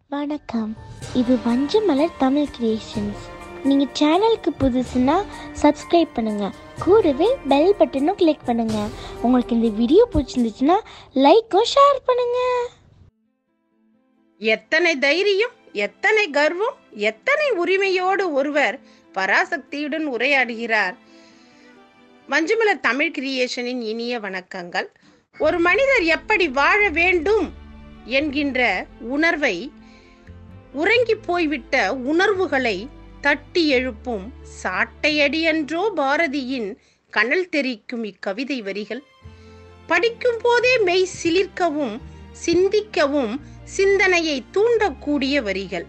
வணக்கம். இது வஞ்சமலர் தமிழ் கிரியேஷன்ஸ். நீங்கள் சேனலுக்கு புதுசுன்னா சப்ஸ்கிரைப் பண்ணுங்கள், கூடவே பெல் பட்டனும் கிளிக் பண்ணுங்கள். உங்களுக்கு இந்த வீடியோ பிடிச்சிருந்துச்சுன்னா லைக்கும் ஷேர் பண்ணுங்கள். எத்தனை தைரியம், எத்தனை கர்வம், எத்தனை உரிமையோடு ஒருவர் பராசக்தியுடன் உரையாடுகிறார். வஞ்சமலர் தமிழ் கிரியேஷனின் இனிய வணக்கங்கள். ஒரு மனிதர் எப்படி வாழ வேண்டும் என்கின்ற உணர்வை, உறங்கி போய்விட்ட உணர்வுகளை தட்டி எழுப்பும் சாட்டையடி என்றோ பாரதியின் கனல் தெரிக்கும் இக்கவிதை வரிகள். படிக்கும் போதே மெய் சிலிர்க்கவும் சிந்திக்கவும் சிந்தனையை தூண்டக்கூடிய வரிகள்.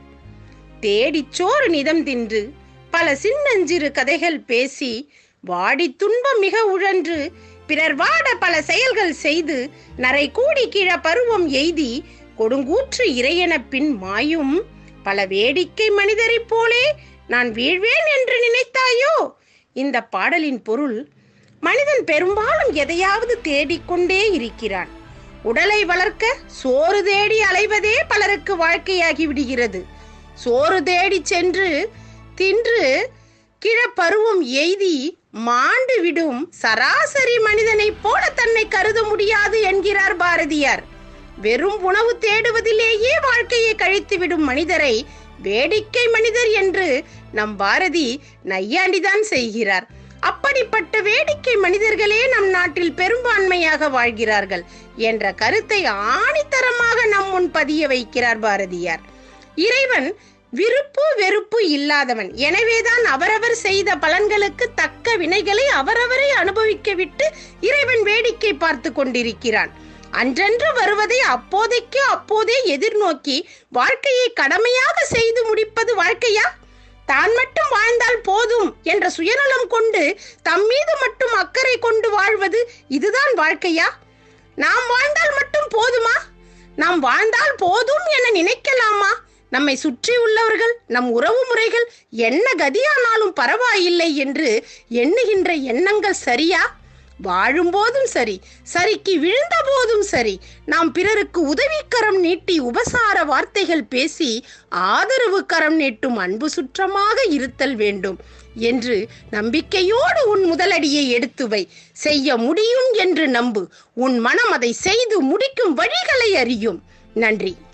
தேடிச்சோறு நிதம் தின்று பல சின்னஞ்சிறு கதைகள் பேசி வாடி துன்பம் மிக உழன்று பிறர் வாட பல செயல்கள் செய்து நரை கூடி கீழ பருவம் எய்தி கொடுங்கூற்று இறையென பின் மாயும் பல வேடிக்கை மனிதரைப் போலே நான் வீழ்வேன் என்று நினைத்தாயோ? இந்த பாடலின் பொருள், மனிதன் பெரும்பாலும் எதையாவது தேடிக்கொண்டே இருக்கிறான். உடலை வளர்க்க சோறு தேடி அலைவதே பலருக்கு வாழ்க்கையாகி விடுகிறது. சோறு தேடி சென்று தின்று கிழப்பருவம் எய்தி மாண்டு விடும் சராசரி மனிதனைப் போல தன்னை கருத முடியாது என்கிறார் பாரதியார். வெறும் உணவு தேடுவதிலேயே வாழ்க்கையை கழித்துவிடும் மனிதரை வேடிக்கை மனிதர் என்று நம் பாரதி நையாண்டிதான் செய்கிறார். அப்படிப்பட்ட வேடிக்கை மனிதர்களே நம் நாட்டில் பெரும்பான்மையாக வாழ்கிறார்கள் என்ற கருத்தை ஆணித்தரமாக நம் முன் பதிய வைக்கிறார் பாரதியார். இறைவன் விருப்பு வெறுப்பு இல்லாதவன். எனவேதான் அவரவர் செய்த பலன்களுக்கு தக்க வினைகளை அவரவரை அனுபவிக்க விட்டு இறைவன் வேடிக்கை பார்த்து கொண்டிருக்கிறான். அன்றன்று வருவதை அப்போதைக்கு அப்போதே எதிர்நோக்கி வாழ்க்கையை கடமையாக செய்து முடிப்பது வாழ்க்கையா? தான் மட்டும் வாழ்ந்தால் போதும் என்ற சுயநலம் கொண்டு தம் மீது மட்டும் அக்கறை கொண்டு வாழ்வது இதுதான் வாழ்க்கையா? நாம் வாழ்ந்தால் மட்டும் போதுமா? நாம் வாழ்ந்தால் போதும் என நினைக்கலாமா? நம்மை சுற்றி உள்ளவர்கள், நம் உறவு முறைகள் என்ன கதியானாலும் பரவாயில்லை என்று எண்ணுகின்ற எண்ணங்கள் சரியா? வாழும் போதும் சரி, சரிக்கு விழுந்த போதும் சரி, நாம் பிறருக்கு உதவிக்கரம் நீட்டி உபசார வார்த்தைகள் பேசி ஆதரவு கரம் நீட்டும் அன்பு சுற்றமாக இருத்தல் வேண்டும் என்று நம்பிக்கையோடு உன் முதலடியை எடுத்து வை. செய்ய முடியும் என்று நம்பு. உன் மனம் அதை செய்து முடிக்கும் வழிகளை அறியும். நன்றி.